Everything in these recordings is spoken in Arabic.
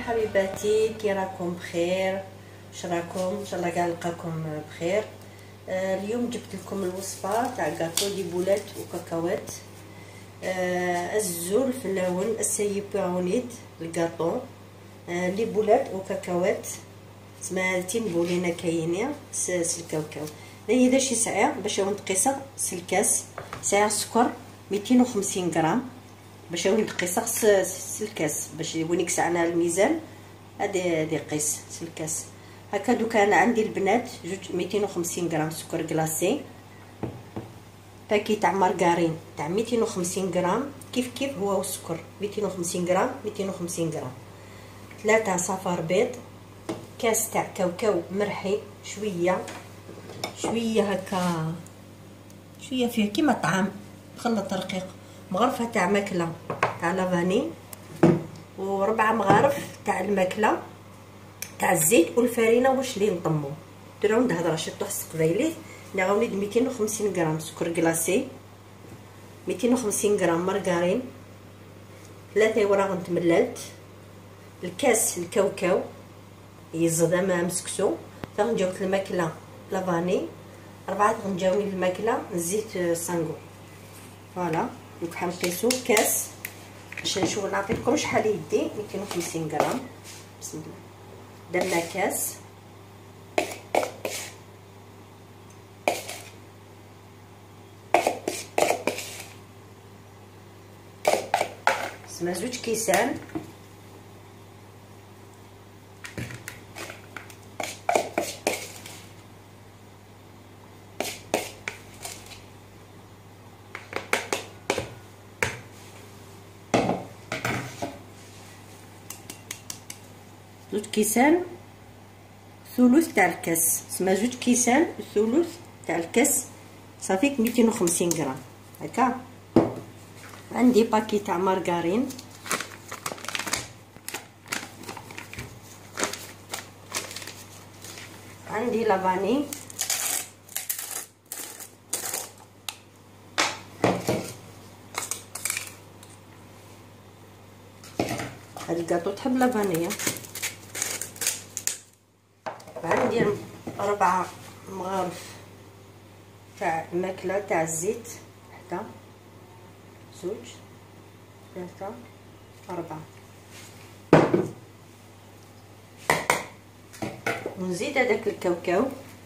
حبيباتي، كي راكم بخير؟ واش راكم؟ ان شاء الله كاع نلقاكم بخير. اليوم جبت لكم الوصفه تاع كاطو دي بولات وكاكاوات. الزول فلاون السيب باونيت الكاطو لي بولات وكاكاوات سما تين بولينا كاينين الكاوكاو. هي داش يسعى باش نقيسه الكاس سعر السكر 250 غرام باش نقيسه الكاس باش وين يكسعنا الميزان هادي قيس الكاس هكا. دوكا انا عندي البنات جوج 250 غرام سكر كلاصي، باكي تاع مارغارين تاع 250 غرام كيف هو السكر 250 غرام 250 غرام، 3 صفار بيض، كاس تاع كاوكاو مرحي شويه هكا، شويه فيه كيما طعام مخلط رقيق، مغرفه تاع ماكله تاع لافاني، وربع مغارف تاع الماكله تاع الزيت والفرينه واش لي نطمو درو ندهضر شتو حس قبيلي. نغاوني 250 غرام سكر كلاصي، 250 غرام مارغارين، 3 وراغ تمللت، الكاس الكاوكاو يزدا ما مسكسو، غنجاوب الماكله لافاني، 4 غنجاوني الماكله الزيت سانغو. فوالا دوك حنقيسو كاس باش نشوف نعطيكم شحال يدي 250 غرام. بسم الله درنا كاس، سما 2 كيسان، زوج كيسان ثلث تاع الكاس، سما 2 كيسان ثلث تاع الكاس صافيك 250 غرام هكا. عندي باكي تاع مارغارين، عندي لافاني، هاد الكاطو تحب لافانية، عندي 4 مغارف تاع الماكله تاع الزيت، 1 2 3 4، ونزيد هذاك الكاوكاو،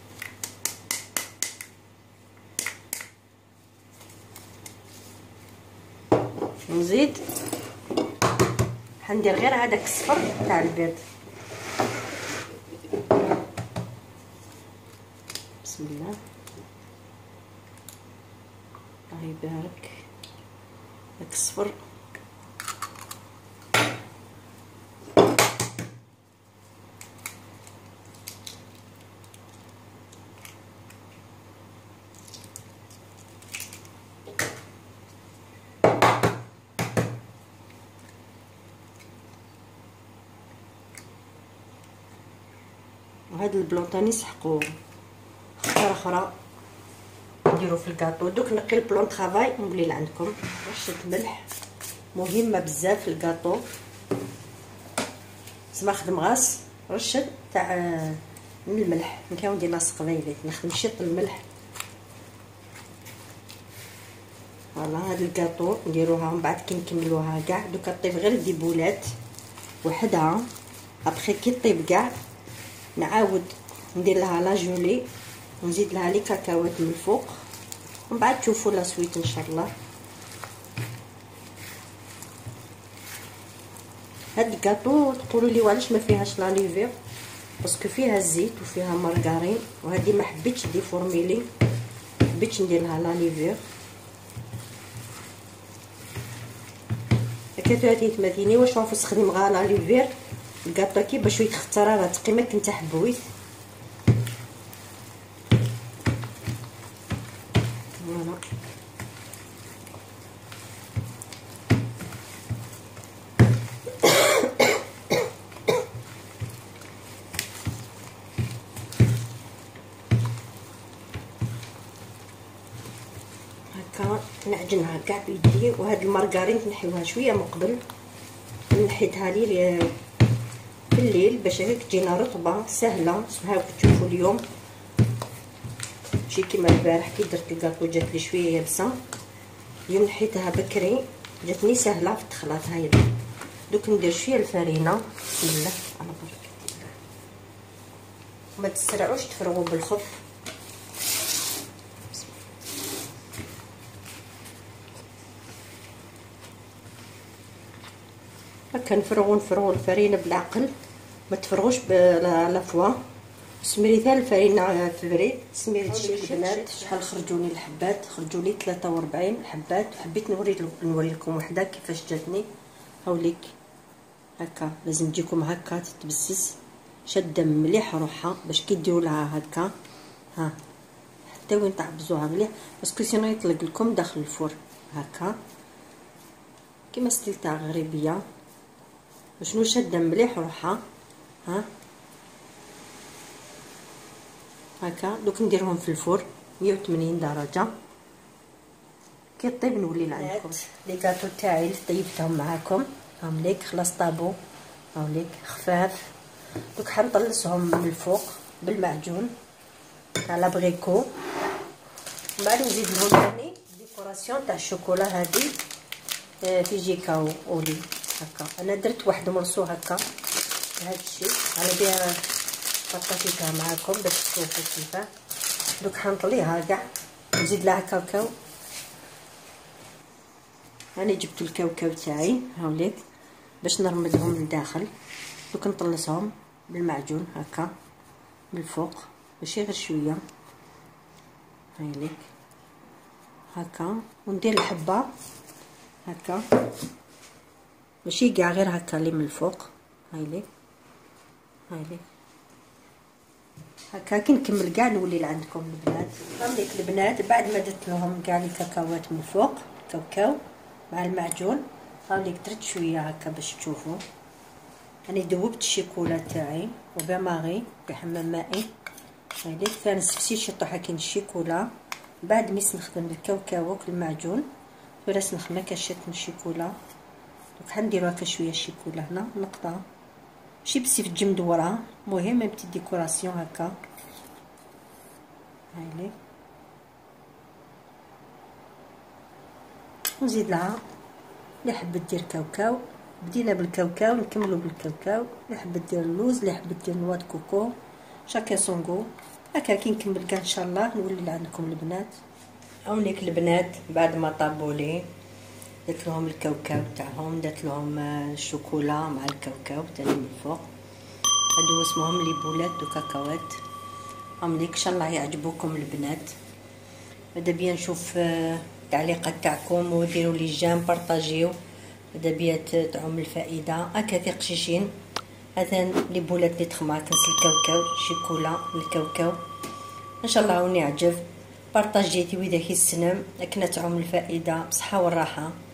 نزيد حندير غير هذاك الصفر تاع البيض. بسم الله الله يبارك داك الصفر. وهاد البلون تاني نسحقو خطره اخرى نديرو في الكاطو. دوك نقي البلون طرافاي ونقولي عندكم رشه ملح مهمه بزاف في الكاطو، سما خدم غاس رشه تاع من الملح، نكاو ندير لاصق قبيلي نخدم شيط الملح. فوالا هاد الكاطو نديروها من بعد كي نكملوها كاع. دوكا طيب غير ديبولات وحدها، ابخي كي طيب كاع نعاود ندير لها لا جولي ونزيد لها لي كاكاوات من الفوق، ومن بعد تشوفوا لا سويت ان شاء الله. هاد الكاطو تقولوا لي علاش ما فيهاش لا ليفير، باسكو فيها الزيت وفيها مارغارين، وهذه ما حبيتش ديفورميلي، حبيتش ندير لها لا ليفير. هكا هذه تماثيني واش نستخدم غا لا ليفير الكاطو كي باش يتختار راه تقيمه كنت حبويت. فوالا هكا نعجنها كاع بيدي. وهاد المارغرين نحيوها شويه من قبل، نحيتها لي بالليل باش هيك تجينا رطبه سهله. هاك تشوفوا اليوم ماشي كيما البارح كي درت الكاطو جات لي شويه يابسه. اليوم نحيتها بكري جاتني سهله في التخلاط. هاي دوك ندير شويه الفرينه. بسم الله على بركه الله. ما تسرعوش تفرغوا بالخف. هكا نفرغوا الفرينه بالعقل، ما تفرغوش بالافوا. سمريتها الفرينه في البريد. سميرت البنات شحال خرجوني الحبات. خرجوا لي 43 حبات. حبيت نوري لكم وحده كيفاش جاتني. هاوليك هكا لازم تجيكم هكا تتبسس شاده مليح روحها باش كي ديروا لها هكا ها حتى وين تعبزوها مليح باسكو سينو يطلق لكم داخل الفرن. هكا كيما ستيل تاع غريبيه شنو شاده مليح روحها. ها هكا دوك نديرهم في الفرن 180 درجه. كي طيب نولي لعندكم لي كاطو تاعي اللي طيبتهم معاكم. هاوليك خلاص طابو. هاوليك خفاف. دوك حنطلسهم من الفوق بالمعجون تاع لابغيكو. من بعد نزيد لهم ثاني ديكوراسيون تاع الشوكولا هذه في جيكاو اولي. هكا انا درت واحد مرسو هكا بهذا الشيء على بها بارطاجيتها معاكم باش تشوفوا كيفاه. دوك حنطليها كاع نزيد لها كاوكاو. انا جبت الكاوكاو تاعي هاوليك باش نرمدهم لداخل. دوك نطلسهم بالمعجون هكا من الفوق ماشي غير شويه. هايليك هكا وندير الحبه هكا ماشي كاع غير هكا اللي من الفوق. هايليك هكا كي نكمل كاع نولي لعندكم البنات. هاوليك البنات بعد ما درت لهم كاع لي كاكاوات من الفوق كاوكاو مع المعجون. هاوليك درت شويه هكا باش تشوفوا. انا ذوبت الشيكولا تاعي وبماغي بحمام مائي. هايليك فنسفسي شطوحه كاين الشيكولا. بعد ميس نخدم الكاوكاو المعجون وراس نخمه كاشات من الشيكولا. دوك حنديرو هكا شويه الشيكولا هنا نقطه ماشي بزاف تجي مدوره. المهم بتي ديكوراسيون هكا. هايليك ونزيد لها اللي حبت دير كاوكاو. بدينا بالكاوكاو نكملوا بالكاوكاو. اللي حبت دير اللوز اللي حبت دير نوا د كوكو شاكا سونغو. هكا كي نكمل كاع ان شاء الله نولي لعندكم البنات. هاوليك البنات بعد ما طابوا لي درت لهم الكاوكاو تاعهم. درت لهم الشوكولا مع الكاوكاو تاني من الفوق. هادو اسمهم لي بولات دو كاكاوات. هاوليك ان شاء الله يعجبوكم البنات. ماذا بيا نشوف التعليقات تاعكم وديروا لي جيم بارطاجيو. ماذا بيا تعم الفائده. هكا كي قشيشين. هذا لي بولات اللي تخمع كنس الكاوكاو شيكولا الكاوكاو. ان شاء الله عاوني يعجب. بارطاجيتي واذا كي السنم لكن تعم الفائده بصحه والراحه.